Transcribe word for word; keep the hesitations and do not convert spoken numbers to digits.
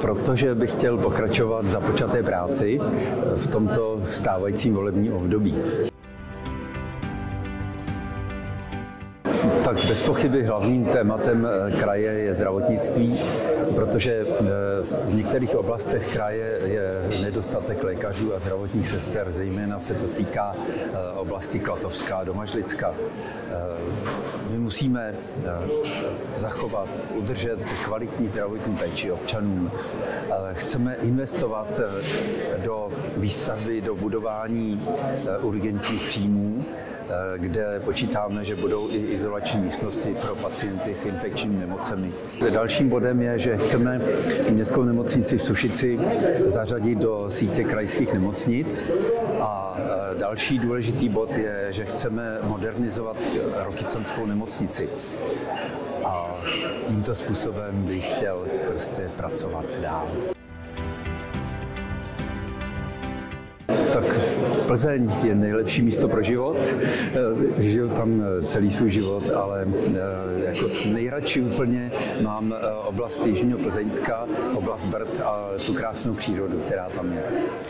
protože bych chtěl pokračovat v započaté práci v tomto stávajícím volebním období. Tak bez pochyby hlavním tématem kraje je zdravotnictví, protože v některých oblastech kraje je nedostatek lékařů a zdravotních sester, zejména se to týká oblasti Klatovska a Domažlicka. My musíme zachovat, udržet kvalitní zdravotní péči občanům. Chceme investovat do výstavby, do budování urgentních příjmů, kde počítáme, že budou i izolační místnosti pro pacienty s infekčními nemocemi. Dalším bodem je, že chceme městskou nemocnici v Sušici zařadit do sítě krajských nemocnic a další důležitý bod je, že chceme modernizovat Rokycanskou nemocnici. A tímto způsobem bych chtěl prostě pracovat dál. Tak Plzeň je nejlepší místo pro život. Žiju tam celý svůj život, ale jako nejradši úplně mám oblast Jižního Plzeňska, oblast Brd a tu krásnou přírodu, která tam je.